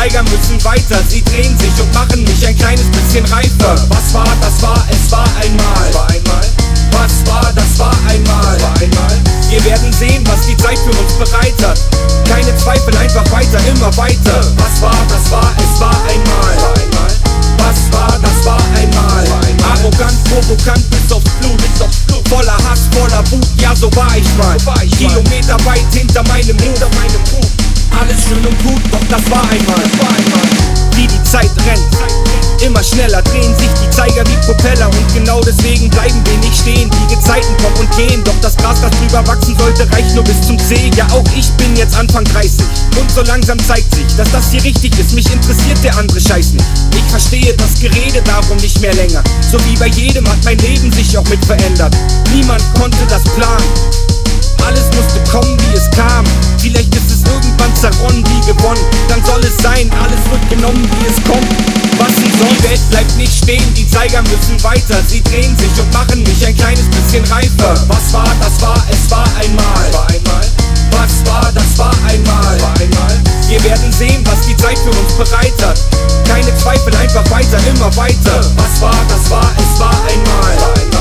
Zeiger müssen weiter, sie drehen sich und machen mich ein kleines bisschen reifer. Was war, das war, es war einmal. Was war, das war einmal. Wir werden sehen, was die Zeit für uns bereit hat. Keine Zweifel, einfach weiter, immer weiter. Was war, das war, es war einmal. Was war, das war einmal. Arrogant, provokant bis aufs Blut. Voller Hass, voller Wut, ja so war ich mal. Kilometer weit hinter meinem Ruf. Alles schön und gut, doch das war einmal. Wie die Zeit rennt, immer schneller drehen sich die Zeiger wie Propeller. Und genau deswegen bleiben wir nicht stehen. Die Gezeiten kommen und gehen, doch das Gras, das drüber wachsen sollte, reicht nur bis zum Zeh. Ja, auch ich bin jetzt Anfang 30 und so langsam zeigt sich, dass das hier richtig ist. Mich interessiert der andere Scheiß nicht. Ich verstehe das Gerede darum nicht mehr länger. So wie bei jedem hat mein Leben sich auch mit verändert. Niemand konnte das planen. Alles musste kommen, wie es kam. Vielleicht ist es irgendwann zerronnen wie gewonnen. Dann soll es sein, alles wird genommen, wie es kommt. Was sie soll, die Welt bleibt nicht stehen. Die Zeiger müssen weiter, sie drehen sich und machen mich ein kleines bisschen reifer. Was war, das war, es war einmal. Was war, das war einmal. Wir werden sehen, was die Zeit für uns bereit hat. Keine Zweifel, einfach weiter, immer weiter. Was war, das war, es war einmal.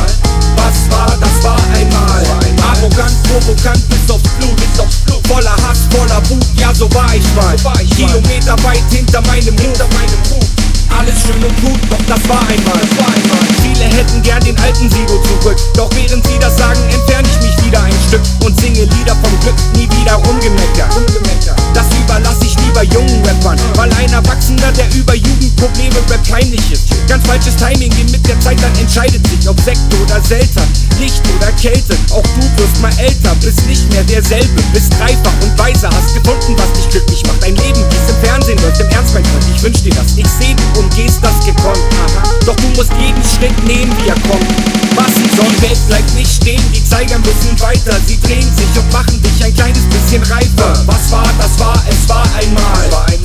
Was war, das war einmal. Arrogant, provokant bis aufs Blut. Voller Hass, voller Wut, ja so war ich mal. Kilometer weit hinter meinem Ruf. Alles schön und gut, doch das war einmal. Viele hätten gern den alten SIDO zurück. Doch während sie das sagen, entferne ich mich wieder ein Stück und singe Lieder vom Glück, nie wieder Rumgemecker. Das überlasse ich lieber jungen Rappern, weil ein Erwachsener, der über Jugendprobleme Rap heimlich ist. Ganz falsches Timing, denn mit der Zeit dann entscheidet sich, ob Sekt oder Selter, Licht oder Kälte. Auch du wirst mal älter, bist nicht mehr derselbe, bist reifer und weiser, hast gefunden, was dich glücklich macht. Ein Leben, wie es im Fernsehen läuft, im Ernst, mein Freund, ich wünsch dir das. Ich seh, du umgehst das gekonnt, doch du musst jeden Schritt nehmen, wie er kommt. Was sie soll, die Welt bleibt nicht stehen, die Zeiger müssen weiter, sie drehen sich und machen dich ein kleines bisschen reifer. Was war, das war, es war einmal.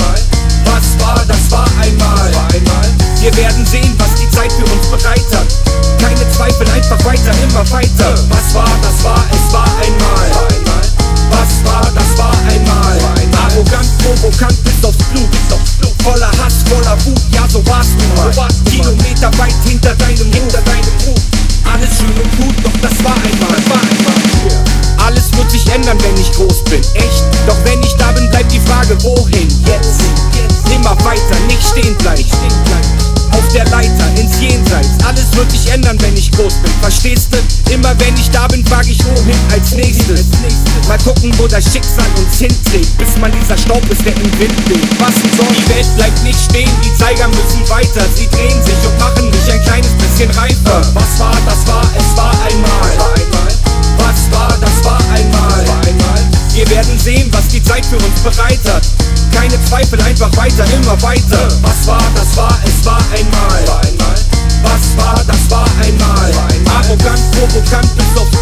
Was war, das war einmal. Wir werden sehen, was die Zeit für uns bereit hat. Keine Zweifel, einfach weiter, immer weiter. Was war, das war, es war einmal. Was war, das war einmal. Arrogant, provokant bis aufs Blut. Voller Hass, voller Wut, ja so warst du mal. Kilometer weit hinter deinem Ruf. Alles schön und gut, doch das war einmal. Alles wird sich ändern, wenn ich groß bin, echt. Doch wenn ich da bin, bleibt die Frage, wohin? Jetzt. Immer weiter, nicht stehen bleiben. Auf der Leiter, ins Jenseits. Alles wird sich ändern, wenn ich groß bin, verstehst du? Immer wenn ich da bin, frag ich wohin als nächstes. Mal gucken, wo das Schicksal uns hinträgt, bis mal dieser Staub ist, der im Wind weht. Was denn soll? Die Welt bleibt nicht stehen, die Zeiger müssen weiter. Sie drehen sich und machen mich ein kleines bisschen reifer. Was war, das war, es war einmal. Was war, das war einmal. Wir werden sehen, was die Zeit für uns bereit hat. Keine Zweifel, einfach weiter, immer weiter. Was war, das war, es war einmal. Was war, das war einmal. Arrogant, provokant bis aufs